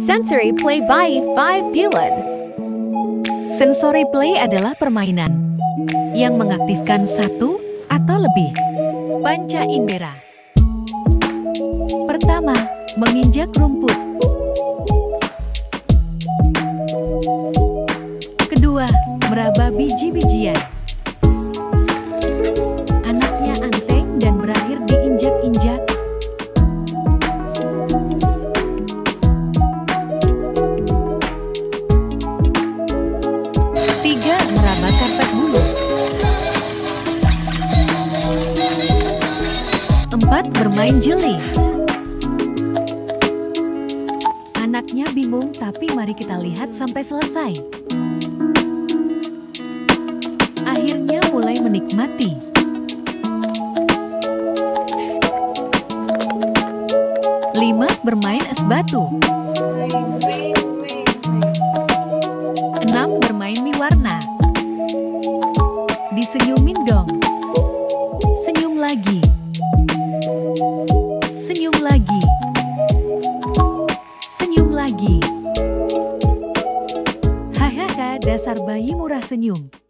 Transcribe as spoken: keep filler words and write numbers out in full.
Sensory play by Five Bulan. Sensory play adalah permainan yang mengaktifkan satu atau lebih panca indera. Pertama, menginjak rumput. Kedua, meraba biji-bijian. Anaknya anteng dan berakhir diinjak-injak. Tiga, meraba karpet bulu. Empat, bermain jeli. Anaknya bingung, tapi mari kita lihat sampai selesai. Akhirnya mulai menikmati. Lima, bermain es batu. Enam, bermain mie warna. Disenyumin dong. Senyum lagi. Senyum lagi. Senyum lagi. Hahaha, dasar bayi murah senyum.